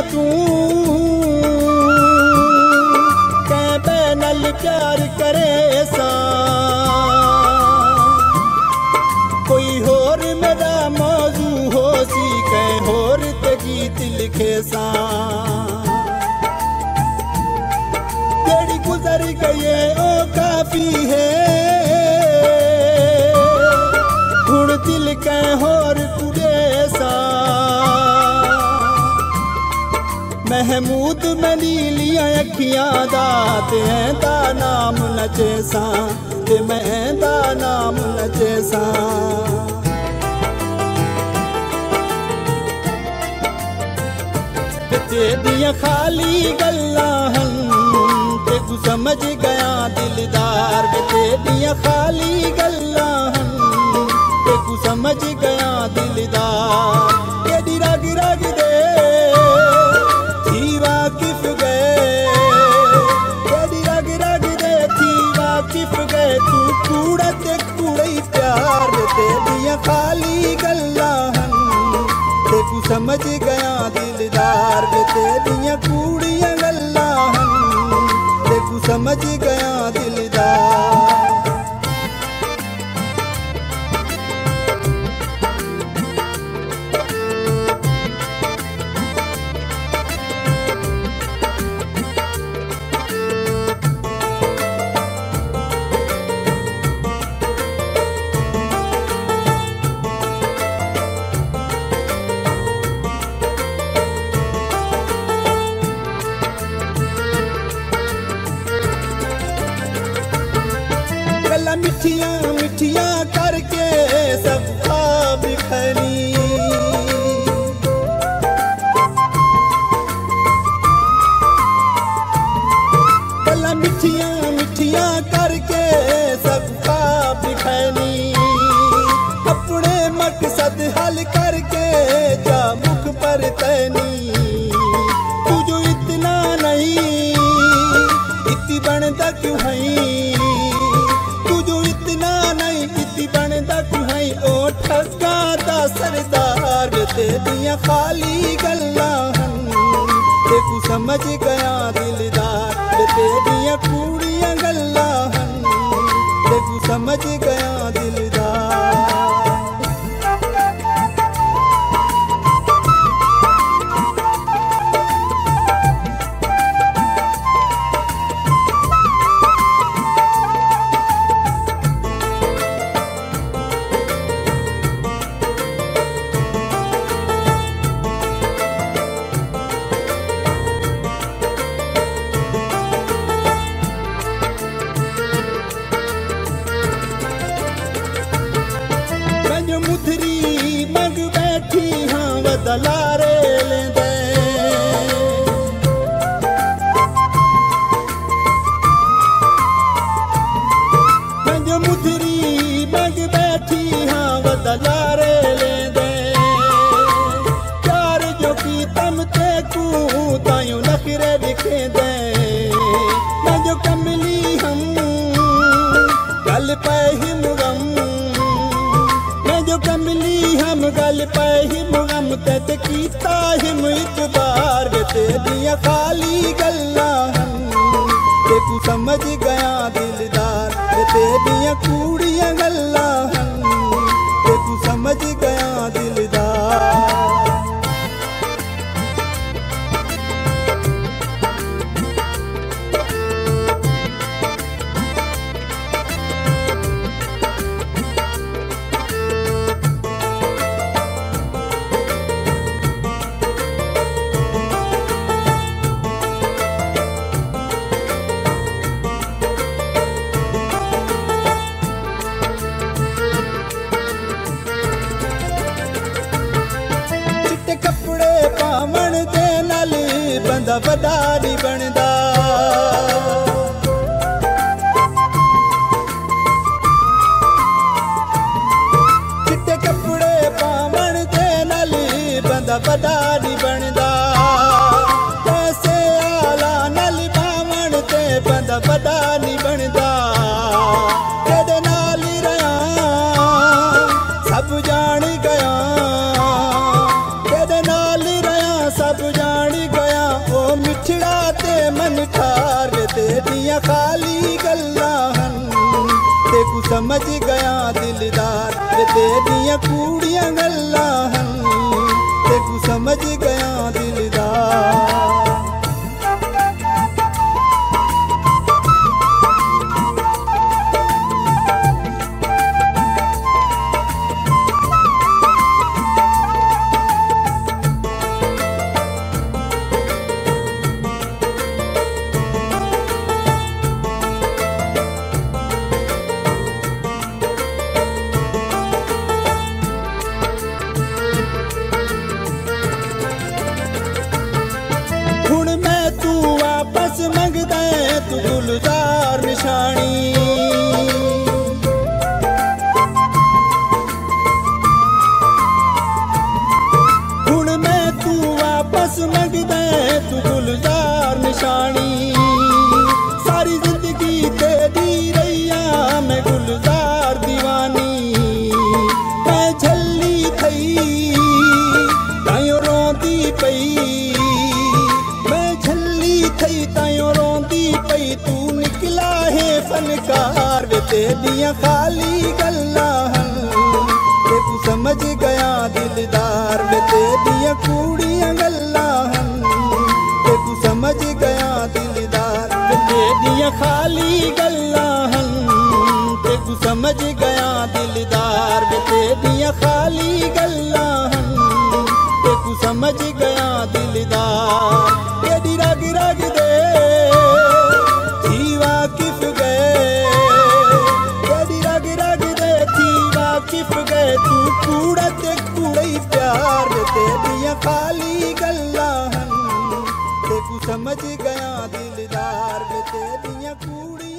तू कै बैनल प्यार करे सा कोई होर मेरा मौजू हो सी कै होर ते गीत लिखे सा तेरी गुजर गए ओ काफी है हुण दिल कै होर कुड़े सा महमूद मैनी लिया अखियां दा ते दा नाम नचे सा ते मैं दा नाम नचे सा तेरियां खाली गल्लां हन ते तू समझ गया दिलदार तेरियां खाली गल्लां हन ते तू समझ गया दिलदार तेरी रग रग दे थी वाकिफ गए तेरी रग रग दे थी वाकिफ गए तू कूड़ा ते कूड़ा ही प्यार तेरियां खाली गल्लां हन ते तू समझ गया दिलदार तेरियां कूड़ियां गल्लां हन ते तू समझ गया दिलदार मिठियां मिठियां करके सब ख्वाब खली गल्ला मिठियां मिठियां करके सब ख्वाब खली अपने मकसद हल करके जा मुख पर तैनी तुझो इतना नहीं इतनी बनता क्यों है ओ ठगा दा सरदार तेरियां खाली गल्लां हन ते तू समझ गया दिलदार तेरियां कूड़ियां गल्लां हन ते तू समझ गया दिलदार मुथरी मंग बैठी हाँ वदलारे लेंदे मंग मुथरी मंग बैठी हाँ वदलारे लेंदे प्यार जो की तम ते कू तायूं नखरे दिखे दे मैं जो कमली हम गल पे हिम गम कमली हम गल पे हिम गम ते कीता हिम इतबार तेरियां खाली गल्लां हन ते तू समझ गया दिलदार तेरियां कूड़ियां गल्लां हन ते तू समझ गया दिलदार बंदा बड़ा नहीं बनदा चिट्टे कपड़े पावन दे नाल बंदा बड़ा नहीं बनदा पैसे आला नाल पावन ते बंदा बड़ा नहीं बनदा तेरे नाल रहा सब जान गया तेरे नाल रहा सब जान गया तेरियां खाली गल्लां हन ते कु समझ गया दिलदार वे तेरियां कूड़ियां गल्लां हन ते कु समझ गया दिलदार। हुण मैं तू वापस मंगदा है तू गुलजार निशानी हुण मैं तू वापस मंगदा है तू गुलजार निशानी सारी जिंदगी तेरी रैया मैं गुलजार दीवानी मैं झल्ली थई तायो रोंदी पई तायो रोंदी पई तू निकला है फनकार वे तेरियां खाली गल्लां हन ते तू समझ गया दिलदार वे तेरियां कूड़ियां गल्लां हन ते तू समझ गया दिलदार वे तेरियां खाली गल्लां हन ते तू समझ गया दिलदार वे तेरियां खाली गल्लां हन ते तू समझ गया दिलदार। तेरी रग रग दे थी वाकिफ गए तेरी रग रग दे थी वाकिफ गए तू कूड़ा ते कूड़ा ही प्यार तेरियां खाली गल्लां हन ते तू समझ गया दिलदार तेरियां कूड़ी